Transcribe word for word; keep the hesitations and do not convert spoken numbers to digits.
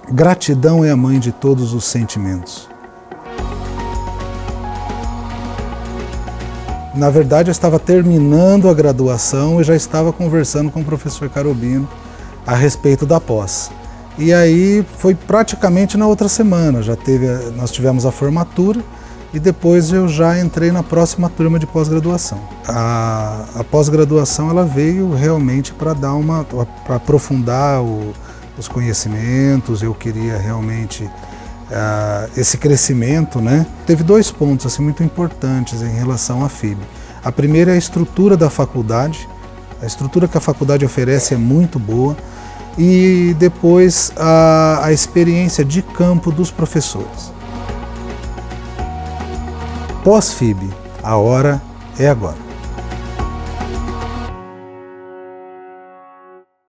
Gratidão é a mãe de todos os sentimentos. Na verdade, eu estava terminando a graduação e já estava conversando com o professor Carobino a respeito da pós. E aí foi praticamente na outra semana, já teve, nós tivemos a formatura e depois eu já entrei na próxima turma de pós-graduação. A, a pós-graduação ela veio realmente para dar uma, para aprofundar o, os conhecimentos, eu queria realmente uh, esse crescimento, né? Teve dois pontos assim, muito importantes em relação à F I B. A primeira é a estrutura da faculdade, a estrutura que a faculdade oferece é muito boa, e depois a, a experiência de campo dos professores. Pós-F I B, a hora é agora.